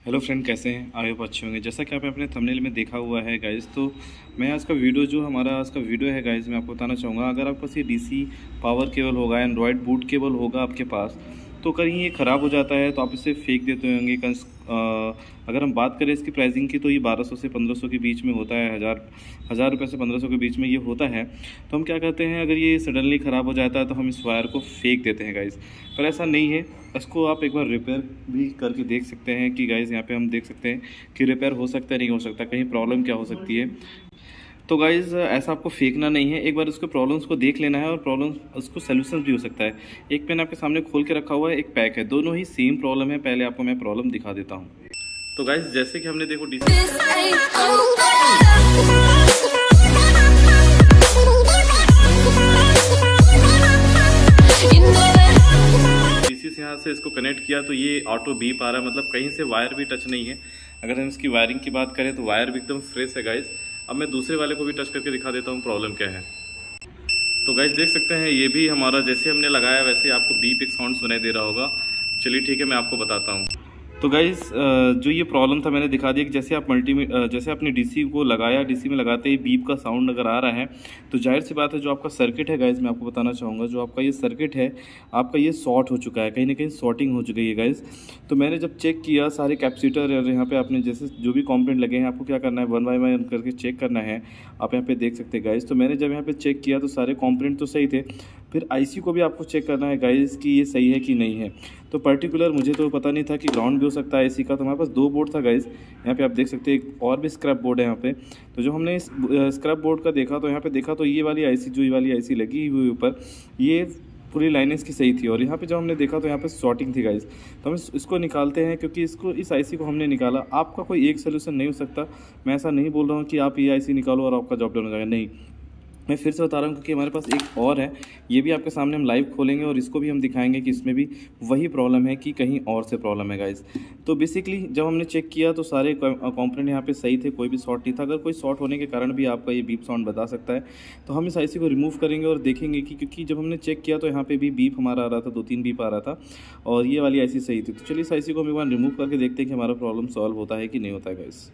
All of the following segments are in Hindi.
हेलो फ्रेंड, कैसे हैं? आई होप अच्छे होंगे। जैसा कि आपने अपने थंबनेल में देखा हुआ है गाइज़, तो मैं आज का वीडियो जो हमारा आज का वीडियो है गाइज़, मैं आपको बताना चाहूँगा, अगर आपके पास ये डीसी पावर केबल होगा, एंड्रॉयड बूट केबल होगा आपके पास, तो कहीं ये ख़राब हो जाता है तो आप इसे फेंक देते होंगे। अगर हम बात करें इसकी प्राइसिंग की, तो ये 1200 से 1500 के बीच में होता है, हज़ार रुपये से 1500 के बीच में ये होता है। तो हम क्या करते हैं, अगर ये सडनली ख़राब हो जाता है तो हम इस वायर को फेंक देते हैं गाइज़। पर ऐसा नहीं है, इसको आप एक बार रिपेयर भी करके देख सकते हैं कि गाइज़ यहाँ पे हम देख सकते हैं कि रिपेयर हो सकता है, नहीं हो सकता, कहीं प्रॉब्लम क्या हो सकती है। तो गाइज़ ऐसा आपको फेंकना नहीं है, एक बार उसके प्रॉब्लम्स को देख लेना है और प्रॉब्लम उसको सॉल्यूशन भी हो सकता है। एक पेन आपके सामने खोल के रखा हुआ है, एक पैक है, दोनों ही सेम प्रॉब्लम है। पहले आपको मैं प्रॉब्लम दिखा देता हूँ। तो गाइज़ जैसे कि हमने देखो डीसी से यहाँ से इसको कनेक्ट किया तो ये ऑटो बीप आ रहा है, मतलब कहीं से वायर भी टच नहीं है। अगर हम इसकी वायरिंग की बात करें तो वायर भी एकदम फ्रेश है गाइज। अब मैं दूसरे वाले को भी टच करके दिखा देता हूँ प्रॉब्लम क्या है। तो गाइज देख सकते हैं, ये भी हमारा जैसे हमने लगाया वैसे आपको बीप एक साउंड सुनाई दे रहा होगा। चलिए ठीक है, मैं आपको बताता हूँ। तो गाइज़ जो ये प्रॉब्लम था मैंने दिखा दिया कि जैसे आप जैसे आपने डीसी को लगाया, डीसी में लगाते ही बीप का साउंड अगर आ रहा है तो जाहिर सी बात है जो आपका सर्किट है गाइज़, मैं आपको बताना चाहूँगा, जो आपका ये सर्किट है आपका ये शॉर्ट हो चुका है, कहीं ना कहीं शॉर्टिंग हो चुकी है गाइज़। तो मैंने जब चेक किया सारे कैपेसिटर यहाँ पे आपने जैसे जो भी कॉम्पोनेंट लगे हैं, आपको क्या करना है, वन बाय वन करके चेक करना है। आप यहाँ पे देख सकते हैं गाइज़। तो मैंने जब यहाँ पे चेक किया तो सारे कॉम्पोनेंट तो सही थे, फिर आईसी को भी आपको चेक करना है गाइज़ कि ये सही है कि नहीं है। तो पर्टिकुलर मुझे तो पता नहीं था कि ग्राउंड भी हो सकता है आईसी का। तो हमारे पास दो बोर्ड था गाइज़, यहाँ पे आप देख सकते हैं, एक और भी स्क्रैप बोर्ड है यहाँ पे। तो जो हमने इस स्क्रैप बोर्ड का देखा तो यहाँ पे देखा तो ये वाली आईसी, जो ये वाली आईसी लगी हुई ऊपर, ये पूरी लाइनें इसकी सही थी। और यहाँ पे जब हमने देखा तो यहाँ पे शॉर्टिंग थी गाइज़। तो हम इसको निकालते हैं, क्योंकि इस आईसी को हमने निकाला। आपका कोई एक सोल्यूशन नहीं हो सकता। मैं ऐसा नहीं बोल रहा हूँ कि आप ये आईसी निकालो और आपका जॉब डन हो जाएगा, नहीं। मैं फिर से बता रहा हूँ, क्योंकि हमारे पास एक और है, ये भी आपके सामने हम लाइव खोलेंगे और इसको भी हम दिखाएंगे कि इसमें भी वही प्रॉब्लम है कि कहीं और से प्रॉब्लम है गाइज़। तो बेसिकली जब हमने चेक किया तो सारे कंपोनेंट यहाँ पे सही थे, कोई भी शॉर्ट नहीं था। अगर कोई शॉर्ट होने के कारण भी आपका ये बीप साउंड बता सकता है, तो हम इस आईसी को रिमूव करेंगे और देखेंगे कि, क्योंकि जब हमने चेक किया तो यहाँ पर भी बीप हमारा आ रहा था, 2-3 बीप आ रहा था और ये वाली आईसी सही थी। तो चलिए इस आईसी को हम एक बार रिमूव करके देखते हैं कि हमारा प्रॉब्लम सॉल्व होता है कि नहीं होता है गाइज़।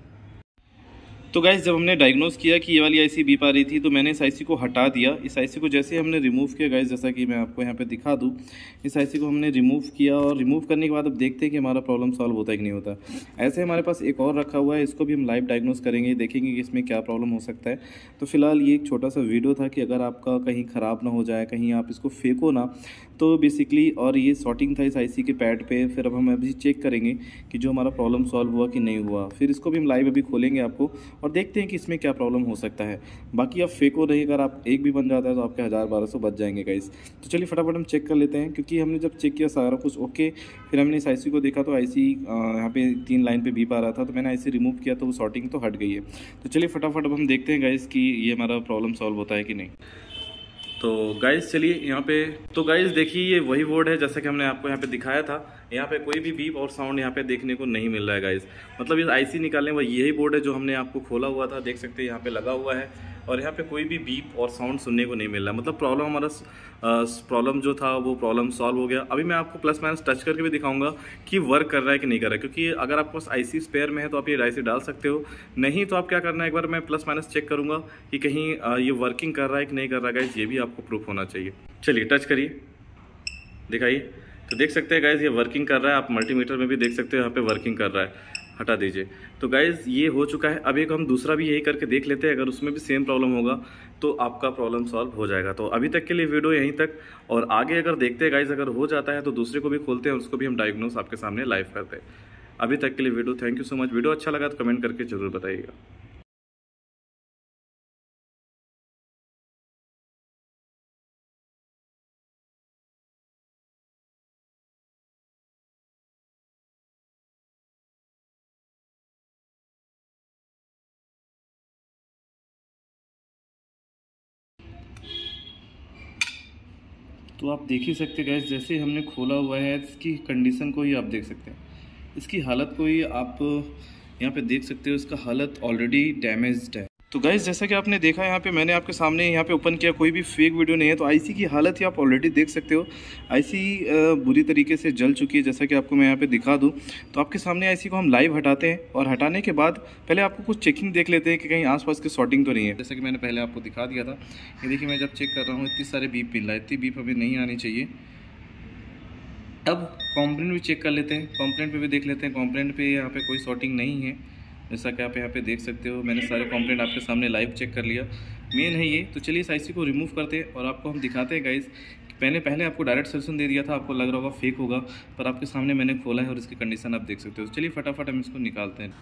तो गाइज़ जब हमने डायग्नोस किया कि ये वाली आईसी बीप आ रही थी, तो मैंने इस आईसी को हटा दिया। इस आईसी को जैसे हमने रिमूव किया गाइज़, जैसा कि मैं आपको यहाँ पे दिखा दूँ, इस आईसी को हमने रिमूव किया और रिमूव करने के बाद अब देखते हैं कि हमारा प्रॉब्लम सॉल्व होता है कि नहीं होता। ऐसे हमारे पास एक और रखा हुआ है, इसको भी हम लाइव डायग्नोस करेंगे, देखेंगे कि इसमें क्या प्रॉब्लम हो सकता है। तो फिलहाल ये एक छोटा सा वीडियो था कि अगर आपका कहीं ख़राब ना हो जाए, कहीं आप इसको फेंको ना, तो बेसिकली, और ये शॉर्टिंग था इस आईसी के पैड पे। फिर अब हम अभी चेक करेंगे कि जो हमारा प्रॉब्लम सॉल्व हुआ कि नहीं हुआ। फिर इसको भी हम लाइव अभी खोलेंगे आपको और देखते हैं कि इसमें क्या प्रॉब्लम हो सकता है। बाकी आप फेंको नहीं, अगर आप एक भी बन जाता है तो आपके 1000-1200 बच जाएंगे गाइस। तो चलिए फटाफट हम चेक कर लेते हैं, क्योंकि हमने जब चेक किया सारा कुछ ओके, फिर हमने इस आईसी को देखा तो आईसी यहाँ पे 3 लाइन पे बीप आ रहा था, तो मैंने आईसी रिमूव किया तो वो शॉर्टिंग तो हट गई है। तो चलिए फटाफट अब हम देखते हैं गाइस कि ये हमारा प्रॉब्लम सॉल्व होता है कि नहीं। तो गाइस चलिए यहाँ पे, तो गाइस देखिए ये वही बोर्ड है जैसा कि हमने आपको यहाँ पे दिखाया था। यहाँ पे कोई भी बीप और साउंड यहाँ पे देखने को नहीं मिल रहा है गाइस। मतलब इस आईसी निकालने वाला यही बोर्ड है जो हमने आपको खोला हुआ था, देख सकते हैं यहाँ पे लगा हुआ है, और यहाँ पे कोई भी बीप और साउंड सुनने को नहीं मिल रहा। मतलब प्रॉब्लम हमारा प्रॉब्लम जो था वो प्रॉब्लम सॉल्व हो गया। अभी मैं आपको प्लस माइनस टच करके भी दिखाऊंगा कि वर्क कर रहा है कि नहीं कर रहा है, क्योंकि अगर आपके पास आईसी स्पेयर में है तो आप ये आईसी डाल सकते हो, नहीं तो आप क्या करना है, एक बार मैं प्लस माइनस चेक करूँगा कि कहीं ये वर्किंग कर रहा है कि नहीं कर रहा है गाइस, ये भी आपको प्रूफ होना चाहिए। चलिए टच करिए, दिखाइए। तो देख सकते हैं गाइज ये वर्किंग कर रहा है, आप मल्टीमीटर में भी देख सकते हो यहाँ पे वर्किंग कर रहा है। हटा दीजिए। तो गाइज ये हो चुका है। अब एक हम दूसरा भी यही करके देख लेते हैं, अगर उसमें भी सेम प्रॉब्लम होगा तो आपका प्रॉब्लम सॉल्व हो जाएगा। तो अभी तक के लिए वीडियो यहीं तक, और आगे अगर देखते हैं गाइज, अगर हो जाता है तो दूसरे को भी खोलते हैं और उसको भी हम डायग्नोस आपके सामने लाइव करते हैं। अभी तक के लिए video, thank you so much. Video अच्छा लगा तो कमेंट करके जरूर बताइएगा। तो आप देख ही सकते हैं गैस, जैसे हमने खोला हुआ है इसकी कंडीशन को ही आप देख सकते हैं, इसकी हालत को ही आप यहाँ पे देख सकते हो। इसका हालत ऑलरेडी डैमेज्ड है। तो गाइस जैसा कि आपने देखा यहाँ पे मैंने आपके सामने यहाँ पे ओपन किया, कोई भी फेक वीडियो नहीं है। तो आईसी की हालत ही आप ऑलरेडी देख सकते हो। आईसी बुरी तरीके से जल चुकी है। जैसा कि आपको मैं यहाँ पे दिखा दूँ तो आपके सामने आईसी को हम लाइव हटाते हैं और हटाने के बाद पहले आपको कुछ चेकिंग देख लेते हैं कि कहीं आसपास की शॉर्टिंग तो नहीं है। जैसा कि मैंने पहले आपको दिखा दिया था, ये देखिए मैं जब चेक कर रहा हूँ इतनी सारे बीप मिल रहा है, इतनी बीप हमें नहीं आनी चाहिए। अब कंप्लेंट भी चेक कर लेते हैं, कंप्लेंट पे भी देख लेते हैं। कंप्लेंट पे यहाँ पे कोई शॉर्टिंग नहीं है, जैसा कि आप यहाँ पे देख सकते हो। मैंने सारे कंप्लेंट आपके सामने लाइव चेक कर लिया, मेन है ये। तो चलिए इस आईसी को रिमूव करते हैं और आपको हम दिखाते हैं गाइस। मैंने पहले आपको डायरेक्ट सोल्यूशन दे दिया था, आपको लग रहा होगा फेक होगा, पर आपके सामने मैंने खोला है और इसकी कंडीशन आप देख सकते हो। चलिए फटाफट हम इसको निकालते हैं।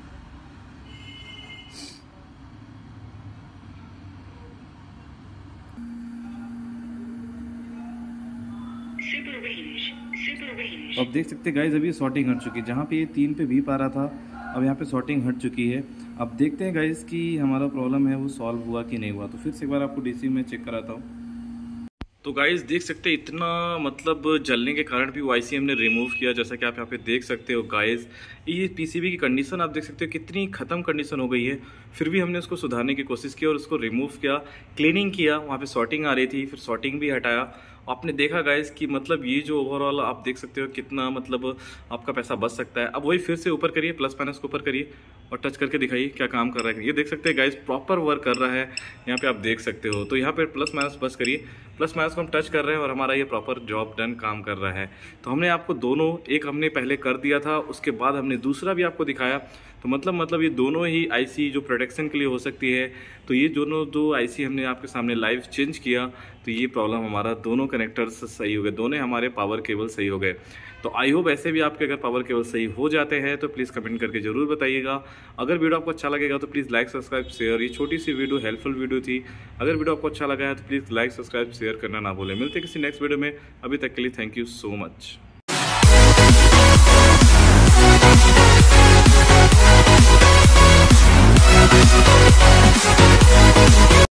अब देख सकते हैं गाइस, अभी शॉर्टिंग हट चुकी है। जहाँ पे ये 3 पे बीप आ रहा था, अब यहाँ पे शॉर्टिंग हट चुकी है। अब देखते हैं गाइस कि हमारा प्रॉब्लम है वो सॉल्व हुआ कि नहीं हुआ। तो फिर से एक बार आपको डीसी में चेक कराता हूँ। तो गाइस देख सकते हैं इतना मतलब जलने के कारण भी वो आईसी हमने रिमूव किया। जैसा कि आप यहाँ पे देख सकते हो गाइस, ये पीसीबी की कंडीशन आप देख सकते हो कितनी ख़त्म कंडीशन हो गई है। फिर भी हमने उसको सुधारने की कोशिश की और उसको रिमूव किया, क्लीनिंग किया। वहाँ पे शॉर्टिंग आ रही थी, फिर शॉर्टिंग भी हटाया। आपने देखा गाइस कि मतलब ये जो ओवरऑल आप देख सकते हो कितना मतलब आपका पैसा बच सकता है। अब वही फिर से ऊपर करिए, प्लस माइनस को ऊपर करिए और टच करके दिखाइए क्या काम कर रहा है। ये देख सकते हैं गाइस प्रॉपर वर्क कर रहा है, यहाँ पे आप देख सकते हो। तो यहाँ पे प्लस माइनस बस करिए, प्लस माइनस को हम टच कर रहे हैं और हमारा ये प्रॉपर जॉब डन काम कर रहा है। तो हमने आपको दोनों, एक हमने पहले कर दिया था, उसके बाद हमने दूसरा भी आपको दिखाया। तो मतलब ये दोनों ही आईसी जो प्रोटेक्शन के लिए हो सकती है, तो ये दोनों दो आईसी हमने आपके सामने लाइव चेंज किया। तो ये प्रॉब्लम हमारा दोनों कनेक्टर्स सही हो गए, दोनों हमारे पावर केबल सही हो गए। तो आई होप ऐसे भी आपके अगर पावर केबल सही हो जाते हैं तो प्लीज़ कमेंट करके ज़रूर बताइएगा। अगर वीडियो आपको अच्छा लगेगा तो प्लीज़ लाइक सब्सक्राइब शेयर। ये छोटी सी वीडियो हेल्पफुल वीडियो थी। अगर वीडियो आपको अच्छा लगा है तो प्लीज़ लाइक सब्सक्राइब शेयर करना ना भूलें। मिलते हैं किसी नेक्स्ट वीडियो में, अभी तक के लिए थैंक यू सो मच।